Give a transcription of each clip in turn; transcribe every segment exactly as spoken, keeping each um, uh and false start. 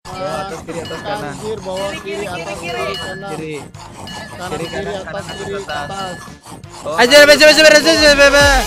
Bawah, atas kiri atas kanan. Anjir, bawah kiri atas kiri kanan. Kiri. Kanan Kiri, kiri kanan, atas kanan, kiri atas. atas. Bawah, Ajar, beres, beres, beres, beres, beres.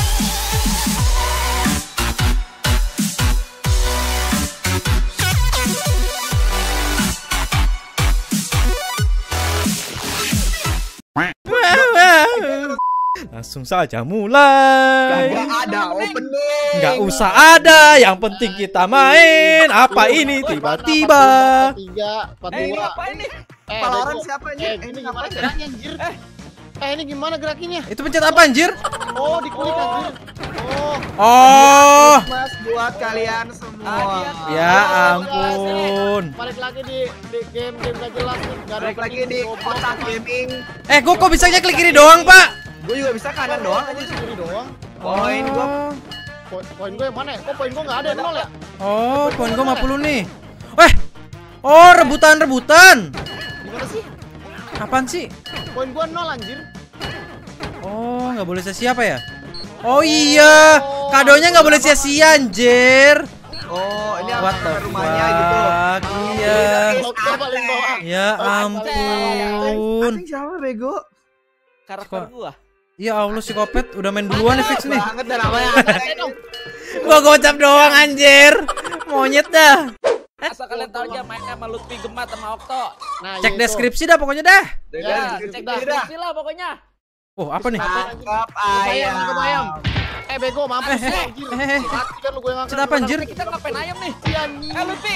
Langsung saja mulai. Gak ada opening. Nggak usah ada, yang penting kita main. Apa ini tiba-tiba? Tiga, empat Eh, ini dua. apa ini? Eh, Valorant bego. siapa ini? Eh, Ini ini apa gimana ini? geraknya anjir? Eh, eh ini gimana gerakinnya? Itu pencet apa anjir? Oh, diklik anjir. Oh, Oh, Mas buat kalian semua. ya ampun. balik lagi di di game game gak jelas nih. Gak ada Balik lagi opening, di goblok. kotak gaming. Eh, gua kok bisanya klik kiri doang, Pak? Gue juga bisa kanan doang aja. Kiri doang. Poin gua. Po- Poin gue yang mana ya? Kok poin gue gak ada nol ya? Oh, poin gua lima puluh nih. Weh. Oh, rebutan-rebutan. Gimana sih? Apaan sih? Poin gue nol anjir. Oh, nggak boleh sia-sia apa ya? Oh iya, kadonya nggak boleh sia-sia anjir. Oh, ini What apa the rumahnya gitu. fuck? Iya. Oke, paling bawah. Ya ampun. Anjing siapa bego? Karakter gua. Ya Allah, si Kopet udah main duluan nih fix nih. Banget dah namanya. Gua gocap doang anjir. Monyet dah. Asal kalian tahu aja mainnya sama Lutfi Gemat sama Okto. Nah, Cek yaitu. deskripsi dah pokoknya dah. Ya, cek dah. deskripsi lah pokoknya. Oh, apa nih? Tangkap Ayam, ayam. tangkap ayam. Eh, bego, mampus Eh, lu, eh, anjir. eh, eh. Mati kan lu gue ngangkat. Cerita apa anjir? Kita ngapain ayam nih? Si anjing. Eh Lutfi,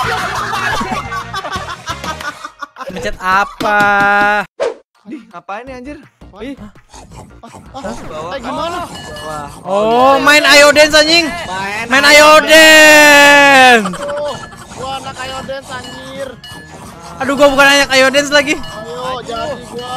Mencet apa? Ih, ngapain nih anjir? Ih, Bawah. Eh, gimana? Wah. Oh, main Ayo Dance anjing. Main. Main Ayo Dance. Oh, gua anak Ayo Dance anjir. Aduh, gua bukan anak Ayo Dance lagi. Ayo, jadi gua.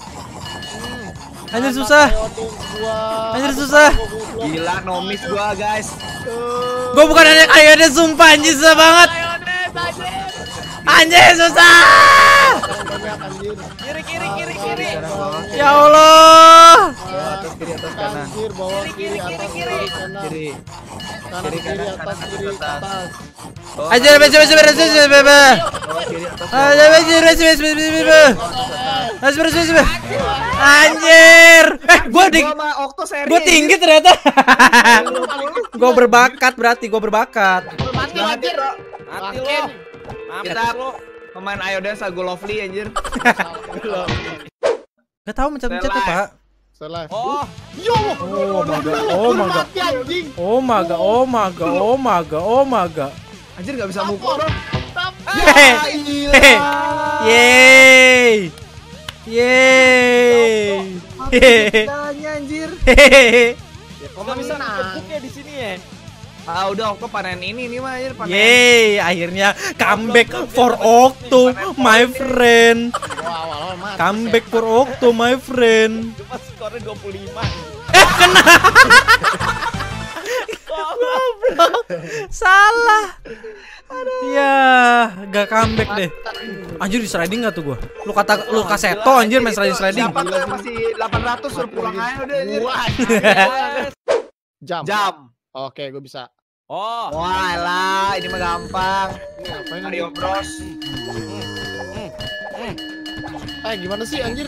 Anjir susah. Ayo Dance gua. Anjir susah. Gila nomis gua, guys. Gua bukan anak Ayo Dance, sumpah anjir susah banget. Ayo Dance anjir. Anjir susah. Banyak anjir. kiri kiri kiri kiri. Ya Allah. Bawah, atas kiri atas kanan. Anjir, bawah kiri atas kiri kanan. Kiri. Kanan Kiri, kiri kanan, atas kanan, kiri atas. atas. Bawah, Ajar beres beres beres beres beres. bawah kiri atas. Ajar beres beres beres beres beres. Beres beres beres beres. Anjir. Eh, gua di Gua sama Okto seri. gua tinggi ternyata. Gua berbakat berarti gua berbakat. Mati anjir. Mati Makin. lo. Mampus Kita lo. pemain Ayo Dance lagu Lovely anjir. Gak tahu mencet-mencet tuh, Pak. Salah. Oh, Yo. Oh my god. Oh my god. Mati anjing. Oh my god. Oh my god. Oh my god. Oh my god. Anjir enggak bisa mukul dong. Hehe. Hehe. Yeay. Yeay. Hehe. Tanya anjir. Hehehe. kok nggak bisa ngejeknya di sini ya? Ah udah Okto panen ini nih mah anjir panen. Yeay, akhirnya comeback for Okto, my friend. Wah, awal mati. Comeback for Okto, my friend. Cuma skornya dua puluh lima. Eh, kena. Goblok. Salah. Ya, gak comeback deh. Anjir, di sliding gak tuh gua? Lu kata lu kaseto anjir main sliding sliding. Siapa tuh masih delapan ratus suruh pulang aja udah anjir. Wah, jam. Jam. Oke, gue bisa. Oh, Wah lah, ini mah gampang. Ini ngapain Mario ini? Bros. Eh, gimana sih anjir?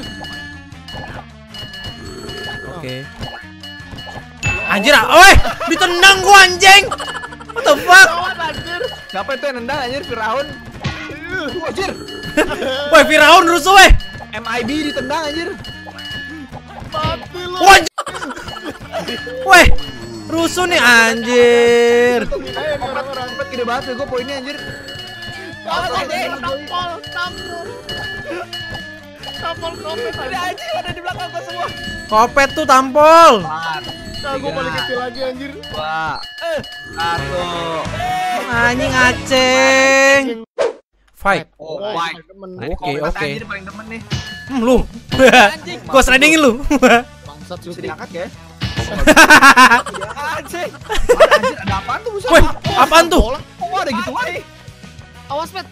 Oke. Anjir, ah, weh, ditendang gua anjing. What the fuck? Lawan anjir. Siapa itu yang nendang anjir Firaun? Uh, anjir. Weh, Firaun rusuh weh. M I B ditendang anjir. Mati lu. Wah, anjir. Weh, rusuh nih anjir. Orang-orang gede banget gue poinnya anjir. Tampol, tampol, tampol. Tampol kopet ada anjir. anjing ada di belakang gua semua. Kopet tuh tampol. Empat, Nah, gue balik kecil lagi anjir. dua, satu. Anjing aceng. Fight. Oh, Oh, white. temen. Oke, Kompet oke. Anjir paling demen nih. Hmm, lu. Anjing. Gua slidingin lu. Bangsat Bisa Suti. diangkat ya? Anjing. Ada anjir, ada apaan tuh buset? Weh, apaan tuh? Oh, ada gitu aja. Awas, Pet.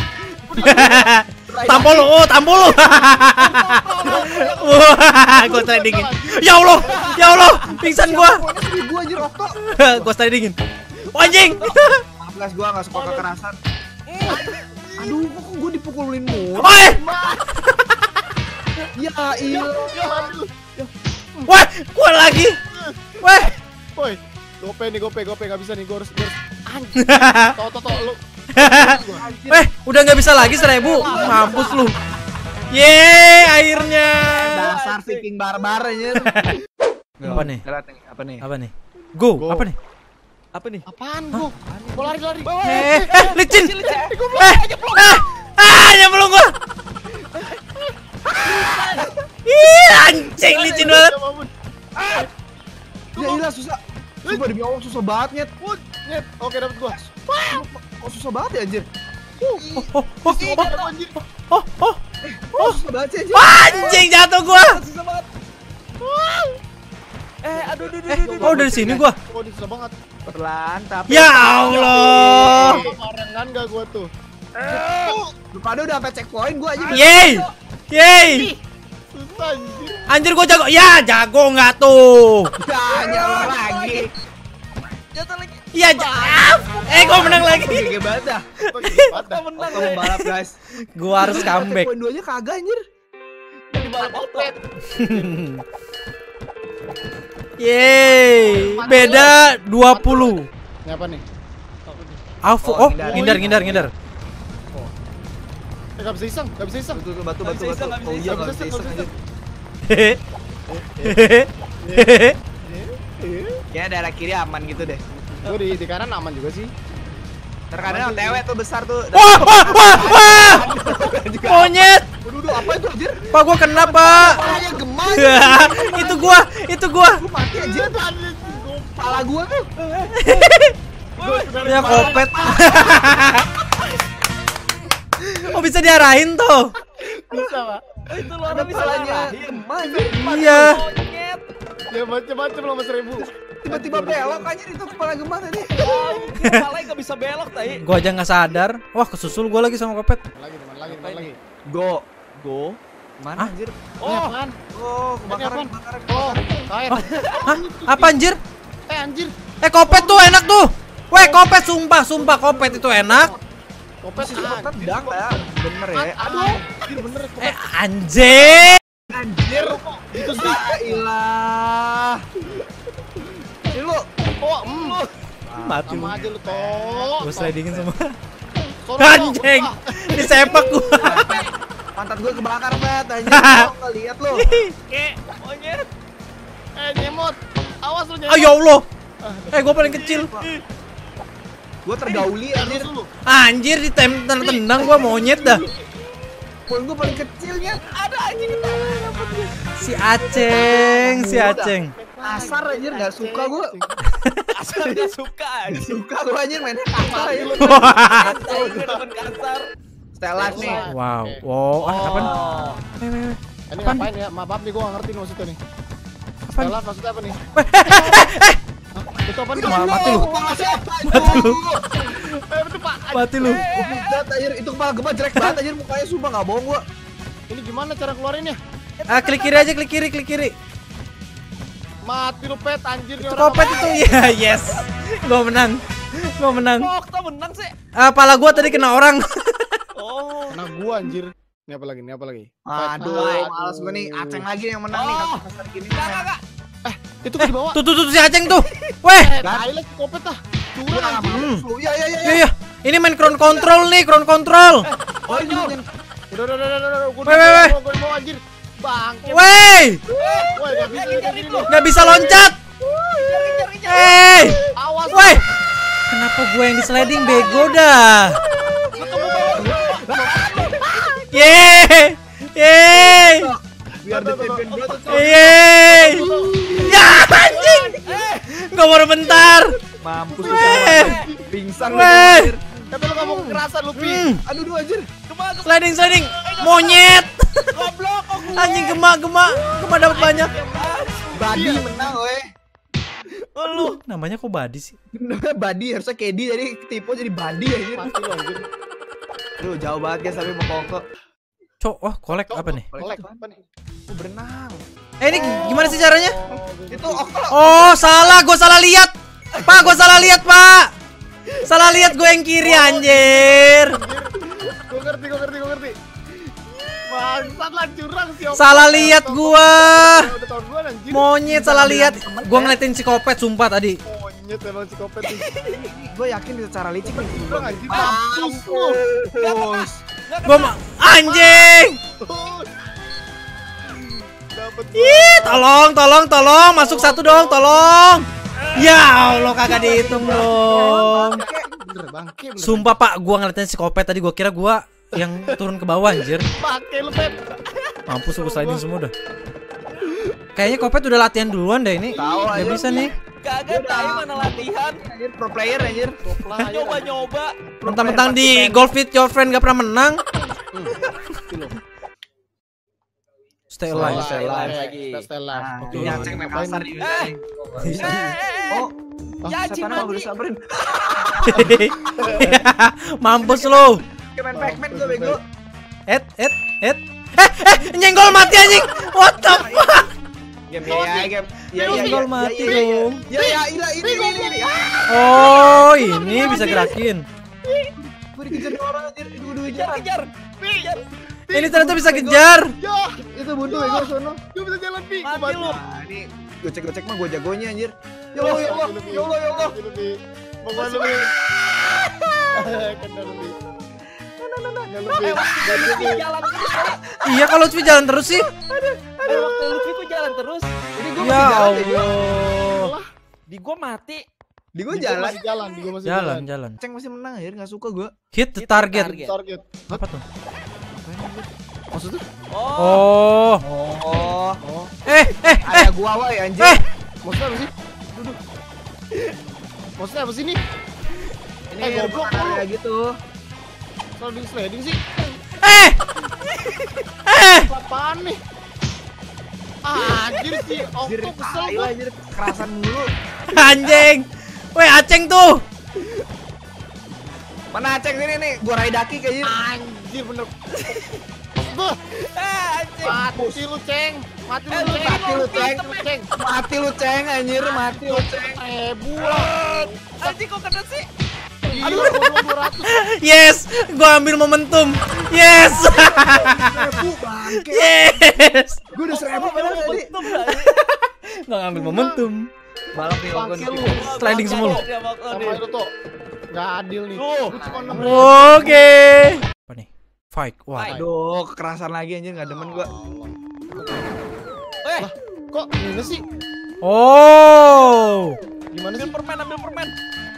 Tampol lu, oh, tampol lu. Wah, gua slidingin. Ya Allah, ya Allah, pingsan gua. Poinnya seribu anjir Okto. Gua slidingin. Oh, anjing. Maaf guys, gua enggak suka kekerasan. Aduh, kok gue dipukulin mulu? Oi! Ya iya. Wah, gua lagi. Wah. Woi, gope nih, gope, gope, nggak bisa nih, gue harus, gue harus. Anjir. Tau, tau, tau, lu. Eh, udah nggak bisa lagi seribu. Mampus lu. Yeay, akhirnya. Dasar Viking barbar aja. Apa nih? Apa nih? Apa nih? Go, Go. apa nih? Apa nih? Apaan gua? Gua lari, lari. Eh, eh, licin. Eh, ah, ah, nyemplung gua. Ih, anjing licin banget. Ya ilah susah. Sumpah demi Allah susah banget nyet. Nyet, oke dapet gua. Kok susah banget ya anjir? Oh, oh, oh, Anjir. oh, oh. Oh susah banget sih anjir. Anjing jatuh gua. Susah banget. Eh, aduh, aduh, aduh, aduh. Oh, dari sini gua. Oh, ini susah banget. Perlahan tapi. Ya Allah. Barengan gak gua tuh? Lu pada udah sampai checkpoint gua aja. Yeay. Yeay. Susah anjir. Anjir gua jago. Ya, jago nggak tuh? Ya nyala lagi. Jatuh lagi. Iya, jauh. Eh, gua menang lagi. Gede banget dah. Patah. Menang Auto membalap guys. Gua harus comeback. Checkpoint dua nya kagak anjir. Jadi balap auto. Yeay. Beda dua puluh. Ini apa nih? Afu. Oh, Oh, ngindar. ngindar, ngindar, ngindar. Eh, gak bisa iseng, gak bisa iseng. Tuh tuh batu Nggak batu bisa batu. iseng, nggak bisa Oh iya iseng, nggak nggak bisa bisa iseng iseng. anjir. Hehe. Hehe. Kayaknya daerah kiri aman gitu deh. Gua di, di kanan aman juga sih. Terkadang O T W tuh besar tuh. Wah, wah, wah, wah. Monyet. Waduh, waduh, apa itu anjir? Pak, gua kena, Pak. Palanya gemas. Itu gua, itu gua. Gua mati anjir. Pala gua tuh. Ya kopet. Oh, bisa diarahin tuh. Bisa, Pak. Itu lu Ada orang bisa palanya lari. gemas anjir. Iya. Monyet. Ya macam-macam lah Mas Rebu. Tiba-tiba belok anjir itu kepala gemas tadi. Kepalanya nggak bisa belok tadi. Gua aja nggak sadar. Wah, kesusul gua lagi sama kopet. Lagi, teman lagi, teman lagi. Go. Go. Mana Hah? anjir? Oh, Oh, apaan? Oh, Ini kebakaran, apaan? kebakaran. Oh, kain. Hah? Apa anjir? Eh, anjir. Eh, kopet tuh enak tuh. Weh, kopet sumpah, sumpah kopet itu enak. Kopet Posisi kopet dang ya. Bener ya. Aduh, anjir bener Eh, kopet. anjir. Anjir. Itu sih. Ilah. Ini lu. Oh, mm. Mati lu. Sama aja lu, toh. Gua slidingin semua. Sono, Anjing. ah. Disepak gua. Pantat gue kebakar banget anjir. Lu nggak lihat lu. Kek, monyet. Eh, nyemot. Awas lu nyemot. Ah, ya Allah. Eh, gua paling kecil. Gue tergauli anjir. Terus lu. Anjir, ditendang gua monyet dah. Poin gue paling kecilnya. Ada anjing. Si Aceng, si Aceng. Kasar anjir, nggak suka gue. Asal nggak suka aja. Suka gue anjir mainnya kasar aja. Santai, gue demen kasar. Stay live nih. Wow, wow, ah, apa? Oh. Weh, weh, weh. Ini Apaan? ngapain ya? Maaf nih, gua nggak ngerti nih maksudnya nih. Apaan? Stella maksudnya apa nih? Hah? Itu apa nih? Ma- mati lu. Mati Mati lu. Eh, itu Pak. Mati lu. anjir, itu kepala gempa jelek banget anjir mukanya sumpah nggak bohong gua. Ini gimana cara keluarinnya? Ah, klik kiri aja, klik kiri, klik kiri. Mati lu pet anjir nih Itu orang. kopet itu. Ya, yes. Gua menang. Gua menang. Oh, kita menang sih. Ah, pala gua tadi kena orang. Oh. Nah, gua anjir. Ini apa lagi? Ini apa lagi? Aduh, Aduh. males gue nih. Aceng lagi yang menang nih. Oh. Kasar gini. Enggak, enggak, enggak. Itu kan di bawah. Tuh, tuh, tuh, si Aceng tuh. Weh. Eh, tai lagi kopet ah. Curang anjir. Hmm. Iya iya iya. Iya, iya. Ini main crown control nih, crown control. Oh ini yang Udah, udah, udah, udah, udah. Gua Weh, weh, weh. gua- gua mau anjir. Bangke. Wey, Woi, enggak bisa kayak gini nih. nggak bisa loncat. Hey, Awas. woi. Kenapa gue yang di sliding bego dah? Yeay, yeay, biar di champion gua tuh. yeay. Ya anjing, nggak baru bentar. Mampus lu Weh. semua. Pingsan lu Weh. anjir. Kata lu kamu kekerasan lu, Pi. Hmm, Aduh aduh anjir. sliding, sliding, monyet. Goblok kok gue. Anjing gemak, gemak, gemak dapat banyak. Badi menang weh. Oh, lu. Namanya kok badi sih? Namanya Badi harusnya Kedi jadi ketipu jadi Badi anjir. Mati lu anjir. Duh jauh banget guys tapi mau kongko. Cok, wah kolek apa nih? Kolek apa nih? Oh, berenang. Eh ini gimana sih caranya? Oh, Itu oh, Oh salah, gue salah lihat. Pak, gue salah lihat pak. Salah lihat gue yang kiri anjir. Gue ngerti, gue ngerti, gue ngerti. Bangsat lah curang si Okto. Salah lihat gua. Udah tahun duluan, anjir. Monyet salah lihat. Gua ngeliatin psikopat sumpah tadi. Monyet emang psikopat nih. Gue yakin itu cara licik nih. Curang anjir. Mampus lu. Mampus. Gua ma- anjing. Dapat. Ih, tolong, tolong, tolong, masuk satu dong, tolong. Ya Allah kagak dihitung dong. Bener bangke bener. Sumpah Pak, gua ngeliatin psikopat tadi, gua kira gua yang turun ke bawah anjir. Pakai lu, Pep. Mampus gua sliding semua dah. Kayaknya Kopet udah latihan duluan deh ini. Tahu Nggak aja. bisa nih. Kagak tahu mana latihan. Anjir pro player anjir. Nyoba-nyoba. Mentang-mentang di Golf with Your Friend gak pernah menang. Stay alive. Stay alive lagi. Stay alive. Nah, Oke. ini Aceng main kasar nih. Eh. Eh, eh, eh. Oh, Ya, setan Cima, apa Ci. udah sabarin. Mampus lo. Kayak main Pac-Man gue bego. Et, et, et. Eh, eh, nyenggol mati anjing. What the fuck? Game ya, game. Ya, ya, Nyenggol ya, mati ya, ya, dong. Ya, ya, ini, ini, ini, ini. Ah, Oh, ini bisa gerakin. gue dikejar dua orang anjir. Dua dua Kejar, kejar. Kejar. Ini ternyata bisa kejar. Ya, Itu buntu bego sono. gue bisa jalan, Pi. Gua Mati bantu. lu. Nah, ini gocek-gocek mah gue jagonya anjir. Ya Allah, ya Allah, ya Allah, ya Allah. Mau gua lebih. Kena lebih. Kena lebih. Kena lebih. Jalan terus. Iya, kalau Lutfi jalan terus sih. Eh, waktu Lutfi kok jalan terus. Ini gue Ya masih jalan bego. Allah. Di gua mati. Di gue Di gua jalan. masih jalan, di gua masih Jalan, jalan. jalan. Aceng masih menang anjir, enggak suka gue. Hit the Hit the target. target. Target. Apa tuh? Maksudnya? Oh. Oh. Oh, Oh, Eh, eh, eh. ada gua woi anjir. Eh. maksudnya apa sih? Duduk. Maksudnya apa sih ini? Ini Eh, goblok goblok lu. kayak gitu. Sliding sliding sih. Eh. Eh. Apaan nih? Ah, anjir sih. Anjir, Okto kesel tai gua. lah, anjir kerasan mulu. Anjing. Weh, Aceng tuh. Mana Aceng sini nih? Gua raidaki kayaknya. Anjir bener. Buh, Eh, anjing. mati lu, Ceng. Mati Eh, lu, lu Ceng. mati lu, Ceng. Mati lu, Ceng. Mati lu Ceng anjir, mati lu Ceng. Eh, buah. Anjing kok kena sih? Aduh, gua belum dua ratus. Yes, gua ambil momentum. Yes. Seribu bangke. Yes. Gua udah seribu padahal tadi. Untung dah. Gak ngambil momentum. Balap nih Bangke lu. Sliding semua lu. Dia bakal Sama nih. itu tuh. Nggak adil nih. Tuh. Lu cuma enam Oke. Apa nih? Fight. Wah. Fight. Aduh, kekerasan lagi anjir enggak demen gua. Eh, Kok ini sih? Oh. Gimana ambil sih? permen, ambil permen.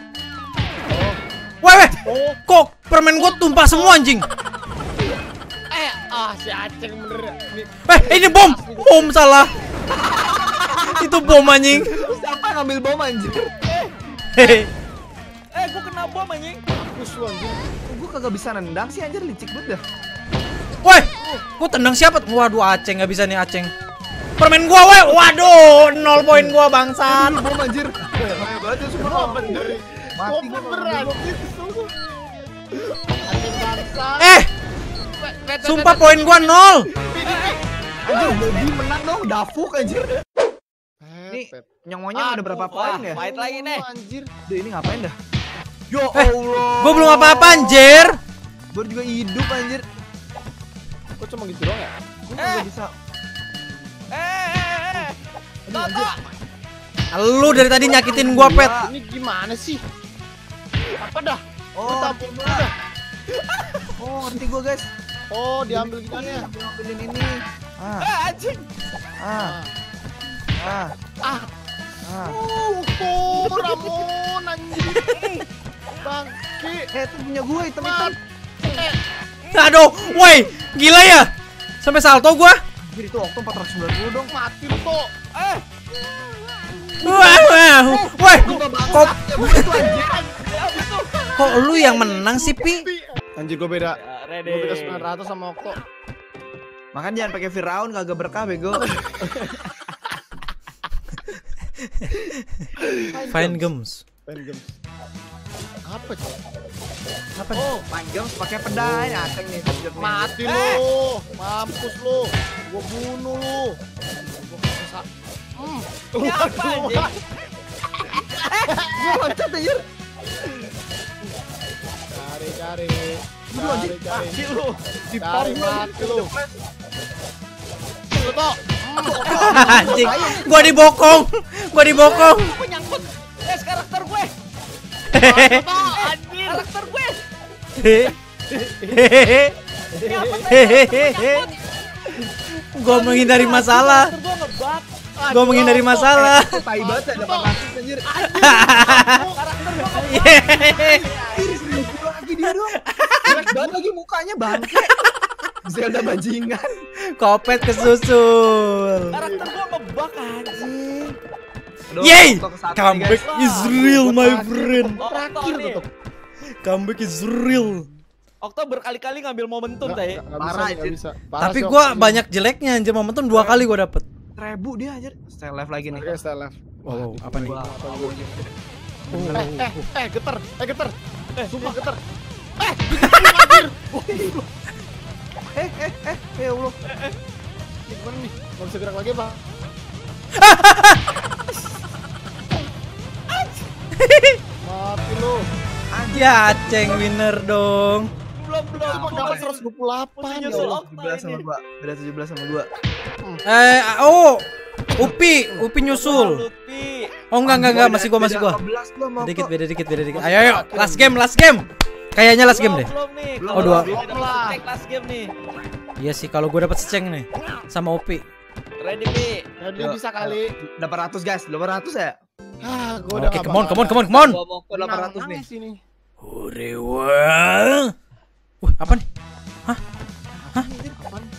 Weh, weh. Kok permen gua tumpah semua anjing? Eh, ah si Aceng bener ya. Ini Eh, ini bom. Bom salah. Itu bom anjing. Siapa ngambil bom anjir? Hehe. Eh, gua kena bom anjing. fokus lu anjing. Gua kagak bisa nendang sih anjir, licik banget dah. Woi, gua tendang siapa? Waduh, Aceng nggak bisa nih Aceng. Permen gua, woi. Waduh, nol poin gua bangsat. Bom anjir. Bahaya banget ya sumpah. Gua bener. Mati Gua gua bener kalau ngambil bom. anjing. Kesel gua. Aceng bangsa. Eh, sumpah poin gua nol. Anjir, Bobby menang dong, dafuk anjir. Nih, Pep. nyong-monyong ada berapa Aduh, poin ya? Fight lagi nih. Anjir. Duh, ini ngapain dah? Ya Eh, Allah. gua belum apa-apa anjir. Gua juga hidup anjir. Kok cuma gitu doang ya? Gua Eh. kagak bisa. Eh, eh, eh. Aduh, anjir. Lu dari tadi nyakitin gua, Pet. Ini gimana sih? Apa dah? Oh, Tampil dulu dah. oh, ngerti gua guys. Oh, diambil gimana ya? Ambil ambilin ini. Ah, Eh, anjing. ah, ah, Ah, ah. uh, tuh Ramon anjing. Bangke. Eh, itu punya gua hitam-hitam. Eh, Aduh, woi, gila ya. Sampai salto gua. Anjir, itu Okto empat ratus sembilan puluh dong. mati lu tuh. Eh, Wah, wah. Woi, kok Itu anjir. ya habis tuh. kok lu yang menang sih, Pi? Anjir gua beda. Ya, ready. Gua beda sembilan ratus sama Okto. Makan jangan pakai Firaun kagak berkah bego. Fine Gems. Pen games. Apa sih? Apa? Oh, panjang pakai pedang Aceng nih. Mati Eh. lu. Mampus lu. Gua bunuh lu. Gua bisa. Hmm. Ini apa anjing? Gua loncat anjir. Cari. Lu anjing. Cari, cari. Mati lu. Di Cari mati lu. Lu toh. Anjing. Gua dibokong. Gua dibokong. Gue nyangkut. Eh, karakter gue. Toh, anjir. Karakter gue. Hehehe. Hehehe. Gua menghindari masalah. Karakter gue ngebug. Gua menghindari masalah. Tai banget ya delapan ratus anjir. Karakter gue ngebug. Ih, serius lagi dia dong. Jelek banget lagi mukanya bangke. Zelda bajingan. Kopet kesusul. Karakter gue ngebug anjing. Aduh, Yay! Okto kesatu nih, Comeback guys. is real, my friend. Terakhir nih. tutup. Comeback is real. Okto berkali-kali ngambil momentum Nggak, tadi. nggak bisa, Parah, nggak anjir. bisa. Parah Tapi sih, gua Okto. banyak jeleknya anjir, momentum dua kali gua dapet. Rebu dia anjir. Stay live lagi nih. Oke, stay left. Wow, apa nih? Wah, Oh. Eh, eh, eh, geter, eh geter, eh, sumpah geter. Eh, digituin, anjir. Eh, eh, eh, ya Allah. Ini gimana nih? Nggak bisa gerak lagi, Pak. Mati lu. Ya, Ceng winner dong. Belum belum. Cuma dapat seratus dua puluh delapan Mesti ya nyusul Allah. Okto tujuh belas sama ini. gua. Beda tujuh belas sama gua. Eh, oh. Upi, Upi nyusul. Lupi. Oh enggak enggak enggak, masih gua masih gua. Beda delapan belas gua sama Dikit Okto. beda dikit beda dikit. Ayo ayo, last game, last game. Kayaknya last game Belum, deh. Belum nih. Belum, Oh, dua. Belum Belum lah. Cek last game nih. Iya sih, kalau gua dapat seceng nih sama Upi. Ready, Pi. Ya dia bisa kali. delapan ratus guys, delapan ratus ya. Ah, gua udah Oke, nggak come on, bakal- come on, come on, come on. Gua mau ke delapan ratus nih. Nangis ini. Urewa. Wih, apa nih? Apaan?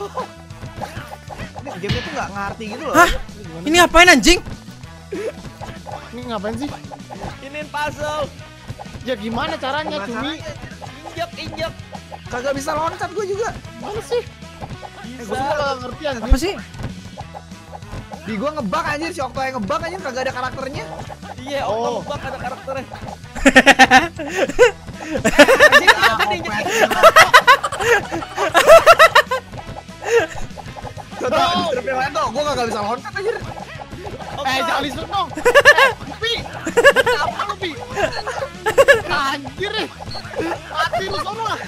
Ini gamenya tuh nggak ngerti gitu loh. Hah? Ini apain anjing? Ini ngapain sih? Iniin puzzle. Ya gimana caranya, Gimana Cumi? caranya? Injek, injek. Kagak bisa loncat gua juga. Mana sih? Eh, gua juga nggak ngerti anjir. Apa sih? Di gua ngebug anjir, si Okto yang ngebug anjir kagak ada karakternya. Iya, Okto Oh. ngebug ada karakternya. Anjing, ah, Tadi Okto. injek. Tuh, tuh, di strip yang lain tuh, gua kagak bisa loncat anjir. Eh, jangan disuruh dong. Eh, Pi. Apa lu, Pi? Anjir nih. Mati lu sono lah.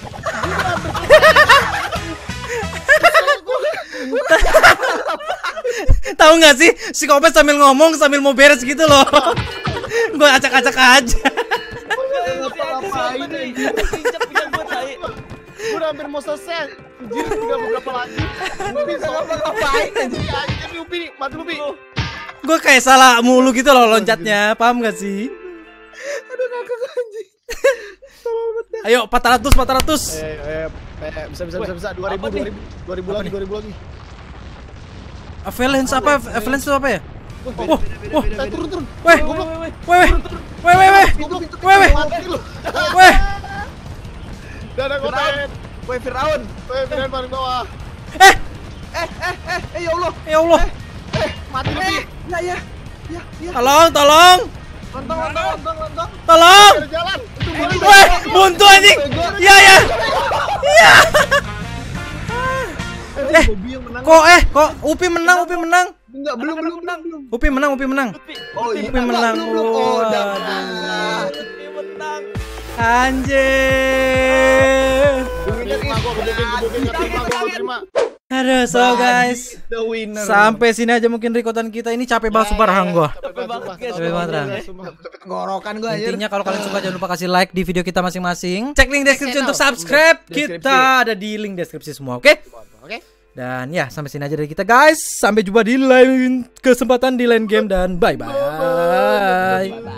Tahu nggak sih, si Kopet sambil ngomong sambil mau beres gitu loh. Gua acak-acak aja. Ngapa-ngapain, anjir. Injek punya gue tadi. Gua udah hampir mau selesai. Anjir, tinggal beberapa lagi. Upi, Ngapa-ngapain, anjir. Anjir, nih, Upi nih. Mati lu, Pi. Gua kayak salah mulu gitu loh loncatnya, paham gak sih? Aduh ngakak anjing. Ayo empat ratus empat ratus. Eh, eh, eh, bisa, bisa, bisa, bisa. dua ribu, apa nih? dua ribu, dua ribu lagi, dua ribu lagi. Avalanche apa? Avalanche itu apa ya? Wah, wah, Eh, turun, turun. weh, Goblok. weh, weh, weh, weh, weh, Goblok. weh, weh, Mati lu. weh. Dadah, Goten. Woi Firaun. Weh, pindahin paling bawah. Eh, Eh, eh, eh, eh ya Allah. ya Allah, Mati lu, Pi. Eh, ya, ya. Ya, ya. tolong, tolong, Lontong, lontong, lontong, lontong. tolong. Ada jalan. Itu boleh. Weh, buntu anjing. Ya ya, ya. Eh, Bobby yang menang. kok eh, kok Upi menang, Upi menang, Enggak, belum, belum, belum, belum. Upi menang, Upi menang. Lupi. Oh, iya. Upi menang. Belum, belum. Oh, udah. Waduh. Lupi menang. Anjir. Terima gua, gebukin, gebukin, nggak terima gua, nggak terima. Aduh, so guys, The winner. sampai sini aja mungkin rekotan kita ini capek banget sumpah rahang gua. Capek banget, guys. Capek banget, Ran. Sampai tenggorokan gua anjir. Intinya kalau kalian suka jangan lupa kasih like di video kita masing-masing. Cek link deskripsi untuk subscribe. Deskripsi. Kita ada di link deskripsi semua, oke? Oke. Dan ya, sampai sini aja dari kita guys. Sampai jumpa di lain kesempatan di lain game dan bye bye.